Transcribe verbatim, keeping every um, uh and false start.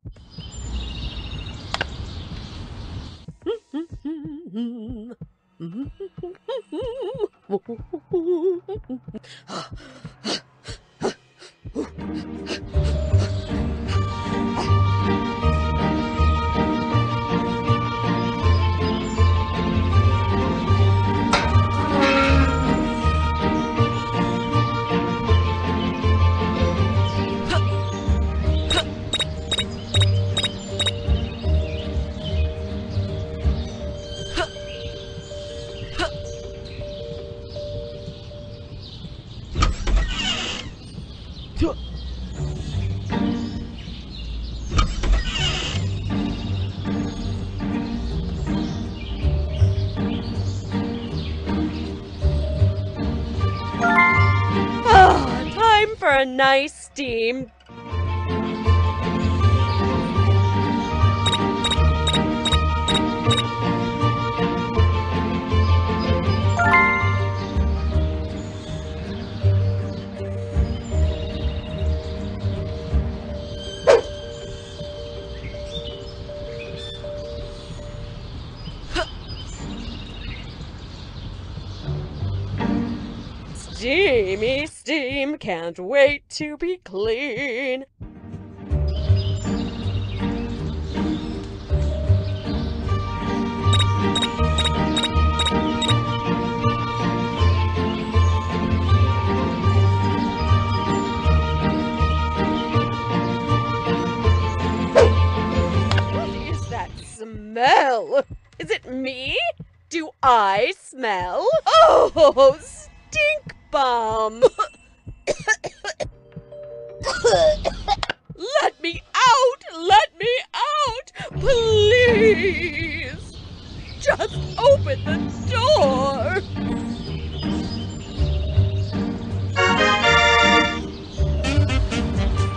Ah, time for a nice steam. Steamy steam, can't wait to be clean. What is that smell? Is it me? Do I smell? Oh, stink bomb! Let me out! Let me out! Please! Just open the door!